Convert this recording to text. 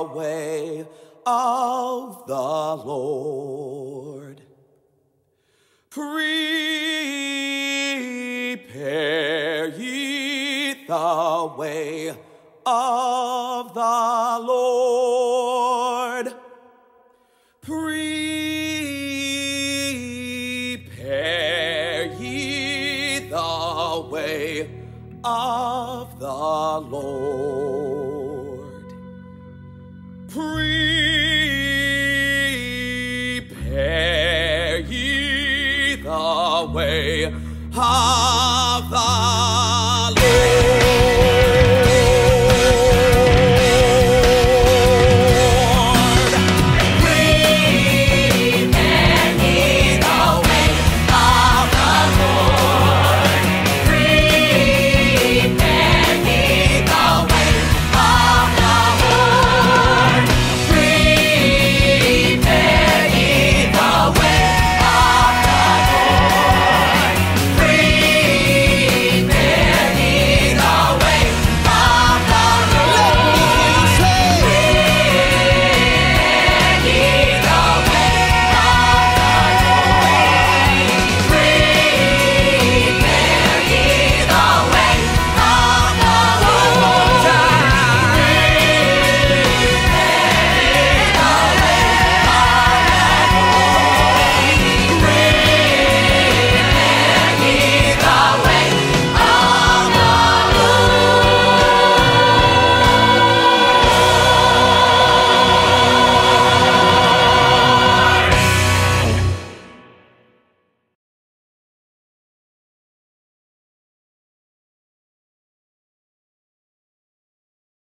the way of the Lord. Prepare ye the way of the Lord. Prepare ye the way of the Lord. Prepare ye the way of the